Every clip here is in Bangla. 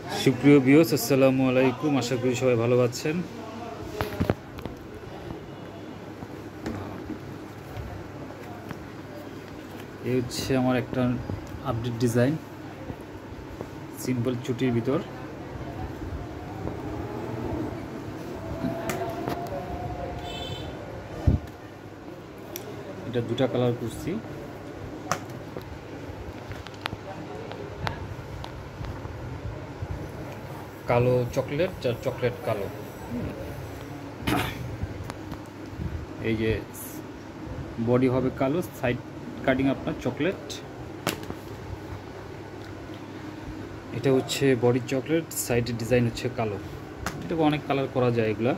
সুপ্রিয় ভিউয়ার্স, আসসালামু আলাইকুম। আশা করি সবাই ভালো আছেন। এই হচ্ছে আমার একটা আপডেট ডিজাইন, সিম্পল চুটির ভিতর। এটা দুটা কালার করছি, কালো চকলেট আর চকলেট কালো। এই যে বডি হবে কালো, সাইড কাটিং আপনার চকলেট। এটা হচ্ছে বডি চকলেট, সাইডের ডিজাইন হচ্ছে কালো। এটাকে অনেক কালার করা যায় এগুলা।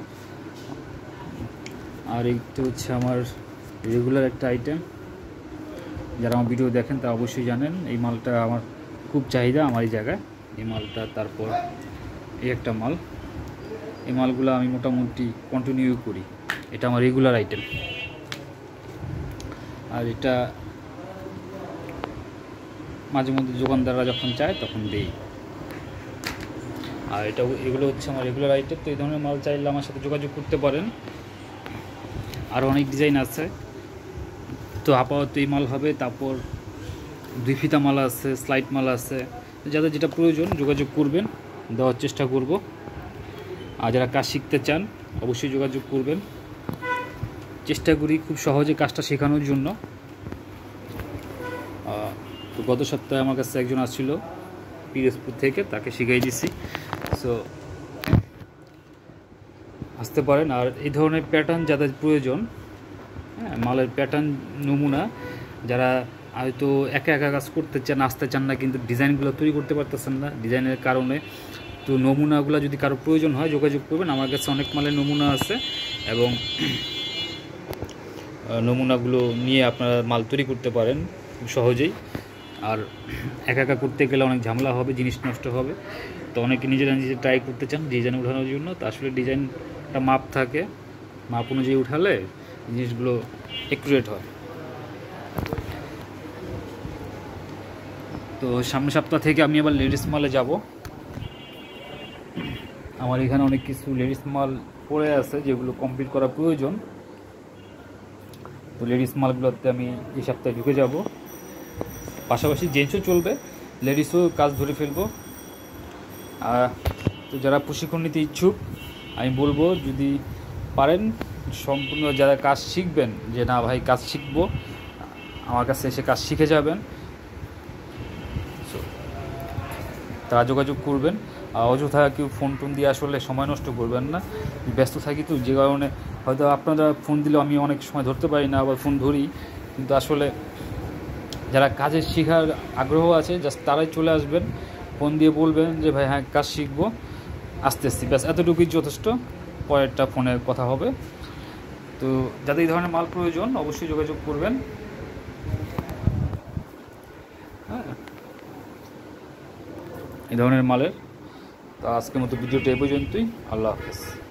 আর এইটা হচ্ছে আমার রেগুলার একটা আইটেম। যারা আমার ভিডিও দেখেন তা অবশ্যই জানেন এই মালটা আমার খুব চাহিদা আমার এই জায়গায়, এই মালটা। তারপর এই একটা মাল, এই মালগুলো আমি মোটামুটি কন্টিনিউ করি। এটা আমার রেগুলার আইটেম। আর এটা মাঝে মধ্যে দোকানদাররা যখন চায় তখন দেই। আর এগুলো হচ্ছে আমার রেগুলার আইটেম। তো এই ধরনের মাল চাইলে আমার সাথে যোগাযোগ করতে পারেন। আর অনেক ডিজাইন আছে, তো আপাতত এই মাল হবে। তারপর দুই ফিতা মাল আছে, স্লাইড মাল আছে। যাদের যেটা প্রয়োজন যোগাযোগ করবেন, দেওয়ার চেষ্টা করব। আর যারা কাজ শিখতে চান অবশ্যই যোগাযোগ করবেন। চেষ্টা করি খুব সহজে কাজটা শেখানোর জন্য। তো গত সপ্তাহে আমার কাছে একজন আসছিল পিরোজপুর থেকে, তাকে শিখাই দিছি। সো আসতে পারেন। আর এই ধরনের প্যাটার্ন যাদের প্রয়োজন, হ্যাঁ, মালের প্যাটার্ন নমুনা, যারা হয়তো একা একা কাজ করতে চান, আসতে চান না, কিন্তু ডিজাইনগুলো তৈরি করতে পারতেছেন না ডিজাইনের কারণে, তো নমুনাগুলো যদি কারো প্রয়োজন হয় যোগাযোগ করবেন। আমার কাছে অনেক মালের নমুনা আছে এবং নমুনাগুলো নিয়ে আপনারা মাল তৈরি করতে পারেন খুব সহজেই। আর একা একা করতে গেলে অনেক ঝামেলা হবে, জিনিস নষ্ট হবে। তো অনেকে নিজেরা নিজে ট্রাই করতে চান ডিজাইন উঠানোর জন্য। তো আসলে ডিজাইনটা মাপ থাকে, মাপ অনুযায়ী উঠালে জিনিসগুলো অ্যাকুরেট হয়। তো সামনের সপ্তাহ থেকে আমি আবার লেডিস মালে যাব। আমার এখানে অনেক কিছু লেডিস মাল পড়ে আছে যেগুলো কমপ্লিট করা প্রয়োজন। তো লেডিস মালগুলোতে আমি এই সপ্তাহে ঢুকে যাব। পাশাপাশি জেন্টসও চলবে, লেডিসও কাজ ধরে ফেলবো। তো যারা প্রশিক্ষণ নিতে ইচ্ছুক, আমি বলবো যদি পারেন সম্পূর্ণ যারা কাজ শিখবেন, যে না ভাই কাজ শিখবো, আমার কাছে এসে কাজ শিখে যাবেন, তারা যোগাযোগ করবেন। অযথা কেউ ফোন টোন দিয়ে আসলে সময় নষ্ট করবেন না। ব্যস্ত থাকি তো, যে কারণে হয়তো আপনারা ফোন দিলেও আমি অনেক সময় ধরতে পারি না, আবার ফোন ধরি। কিন্তু আসলে যারা কাজের শেখার আগ্রহ আছে জাস্ট তারাই চলে আসবেন, ফোন দিয়ে বলবেন যে ভাই হ্যাঁ কাজ শিখবো, আসতেছি, ব্যাস এতটুকুই যথেষ্ট। পরেরটা ফোনে কথা হবে। তো যাদের এই ধরনের মাল প্রয়োজন অবশ্যই যোগাযোগ করবেন। হ্যাঁ, এই ধরনের মালের। তো আজকের মতো ভিডিওটা এই পর্যন্তই। আল্লাহ হাফেজ।